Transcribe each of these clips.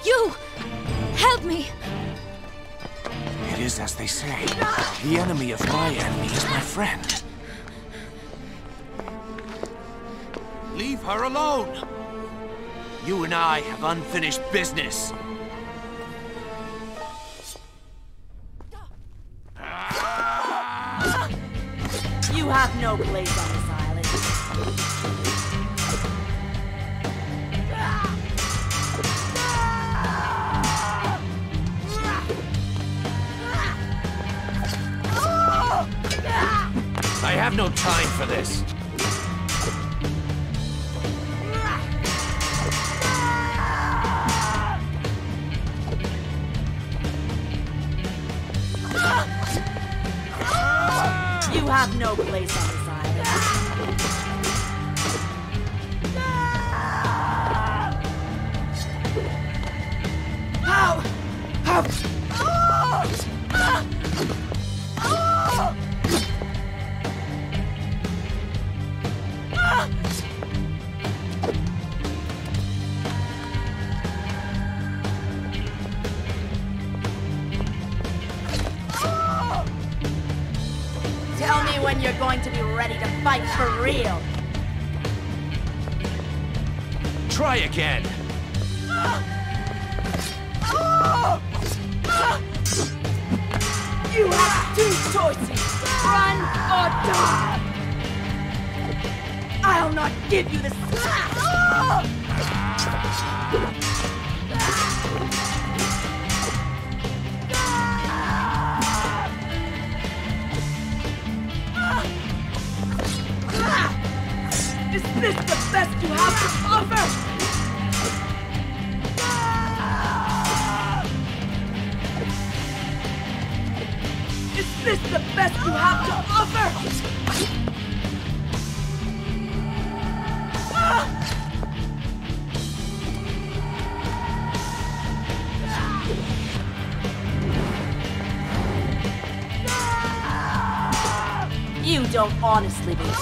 You! Help me! It is as they say. The enemy of my enemy is my friend. Leave her alone! You and I have unfinished business. You have no place on this island. I have no time for this. You have no place on this island. How? Tell me when you're going to be ready to fight for real. Try again. You have two choices. Run or die. I'll not give you this. Is this the best you have to offer? Is this the best you have to offer? You don't honestly believe.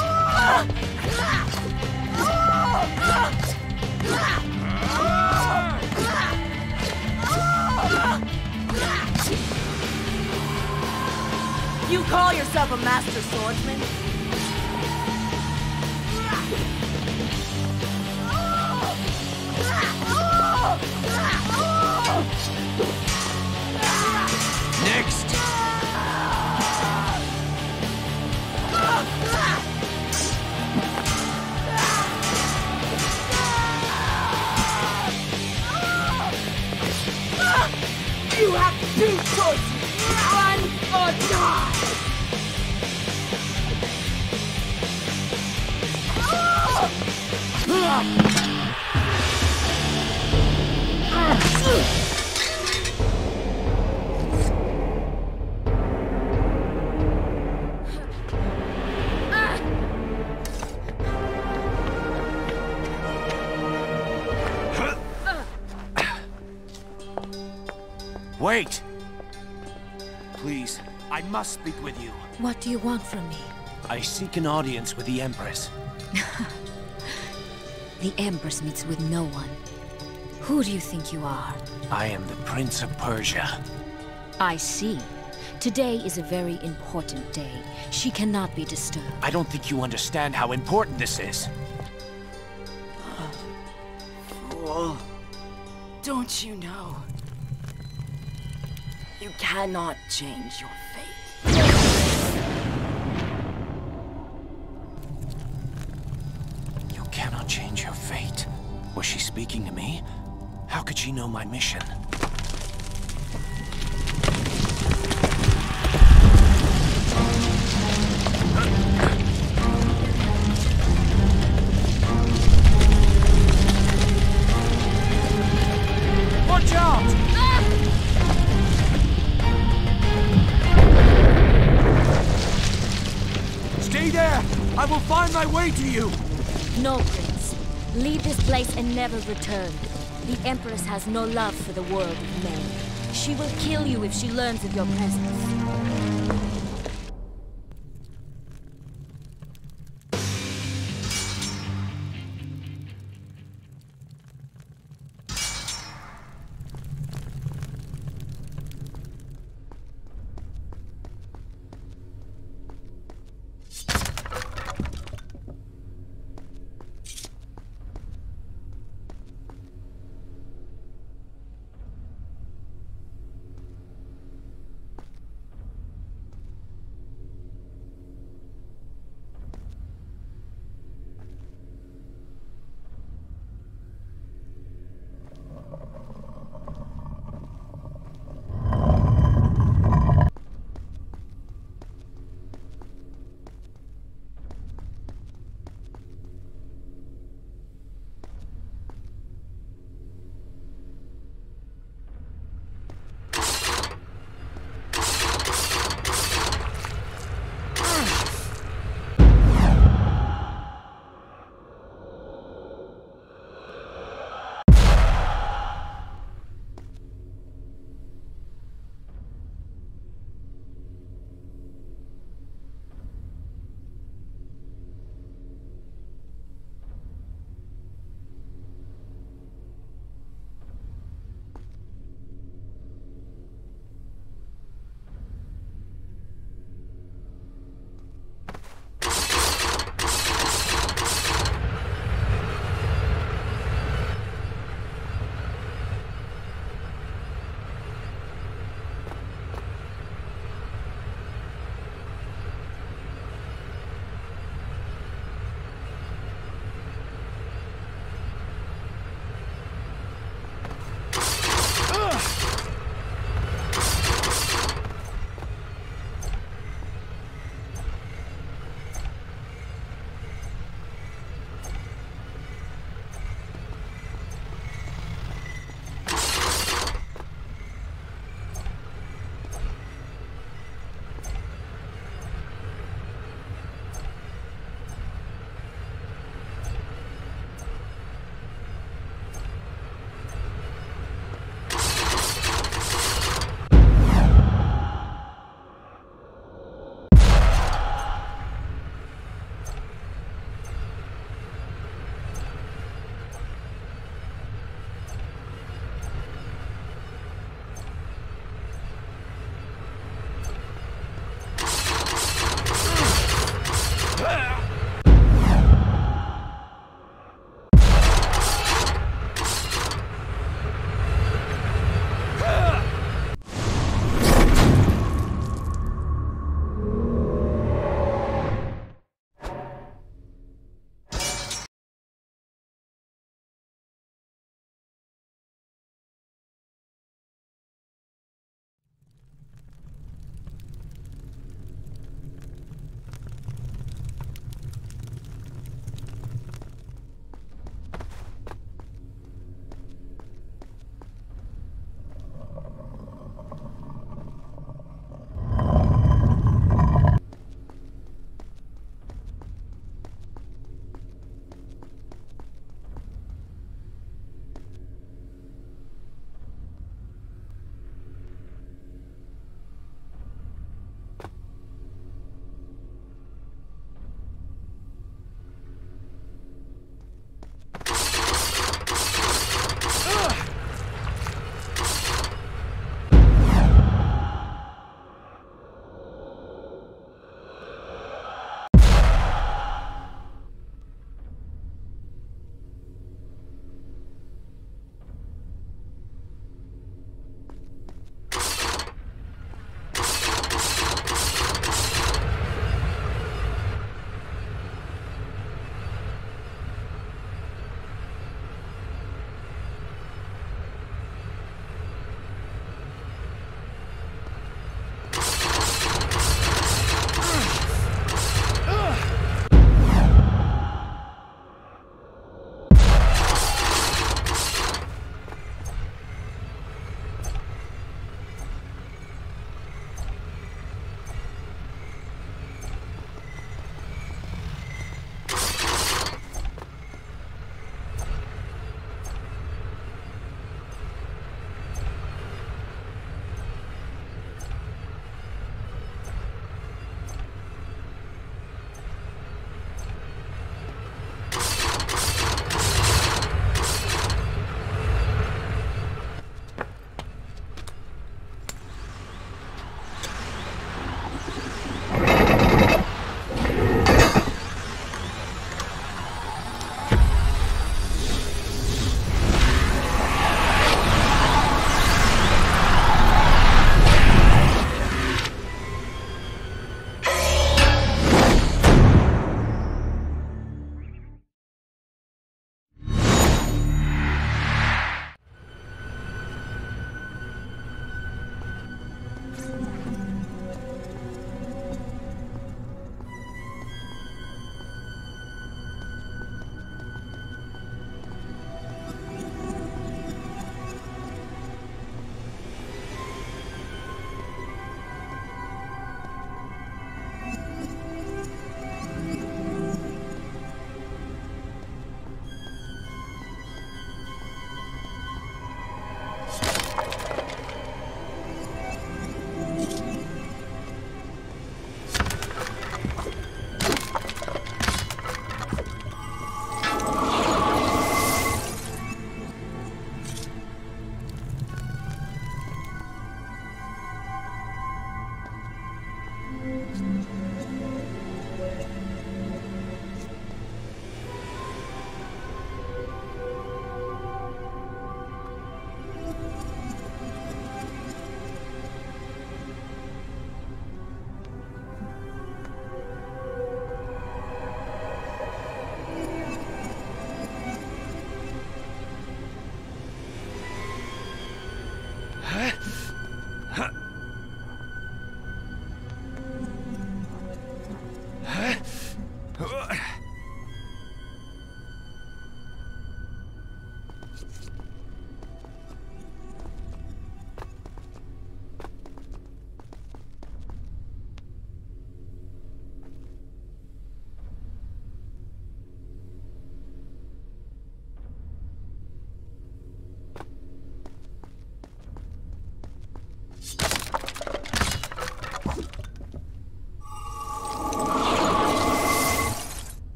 You call yourself a master swordsman? Next! You have two choices. Run or die. Wait! Please, I must speak with you. What do you want from me? I seek an audience with the Empress. The Empress meets with no one. Who do you think you are? I am the Prince of Persia. I see. Today is a very important day. She cannot be disturbed. I don't think you understand how important this is. Fool. Don't you know? You cannot change your fate. You cannot change your fate. Was she speaking to me? How could she know my mission? Watch out! Stay there! I will find my way to you! No, Prince. Leave this place and never return. The Empress has no love for the world of men. She will kill you if she learns of your presence.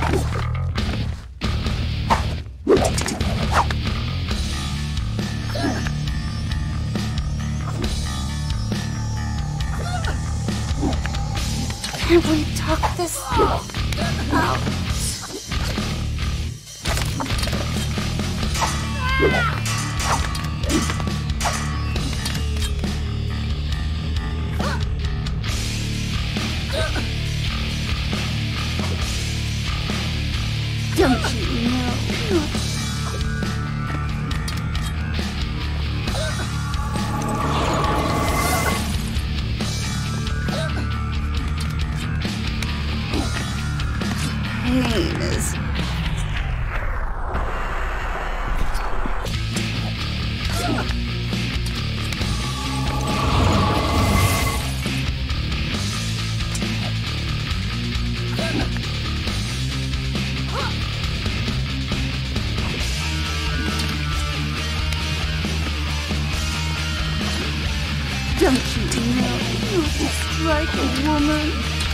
Can't we talk this out? Don't you know? Pain is don't you know you're just like a woman?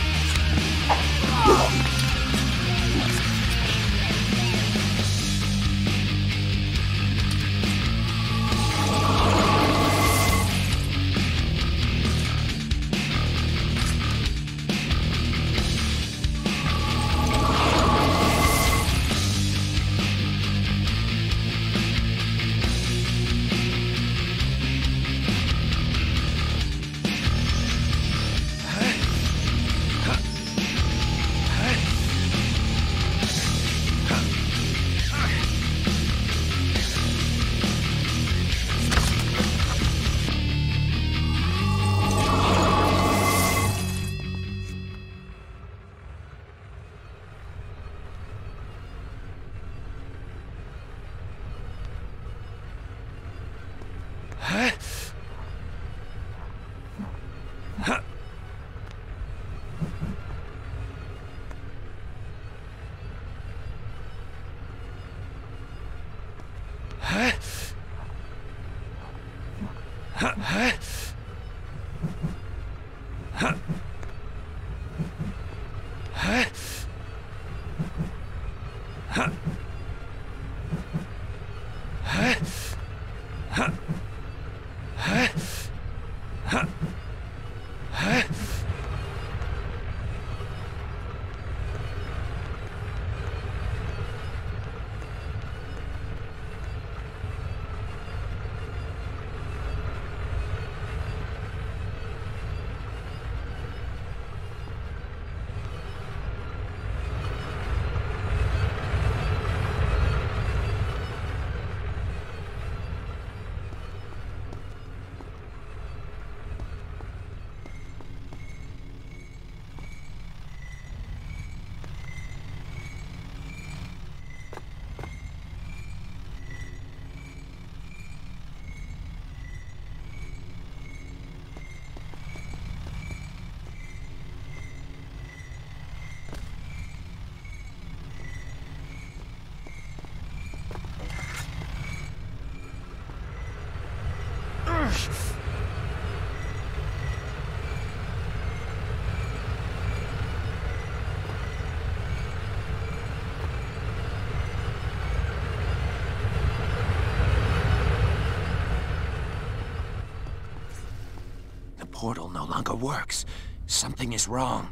The portal no longer works. Something is wrong.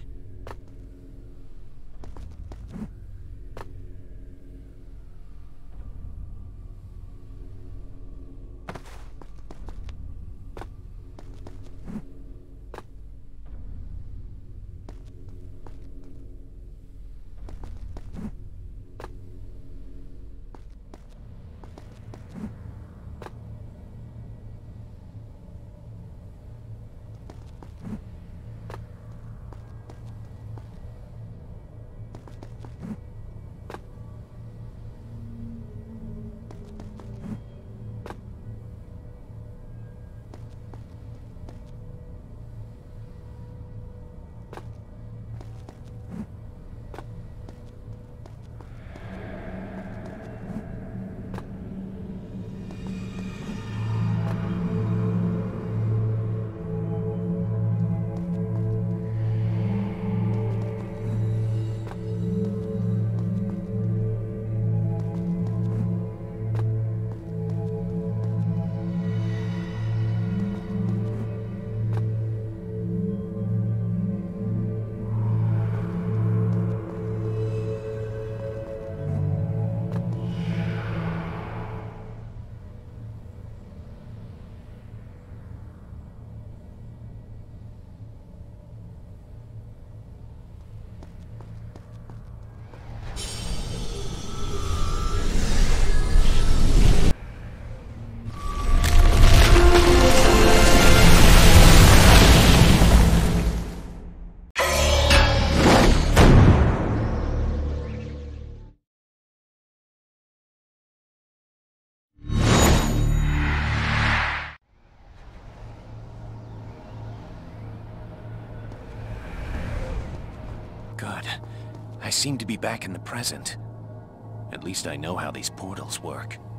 I seem to be back in the present. At least I know how these portals work.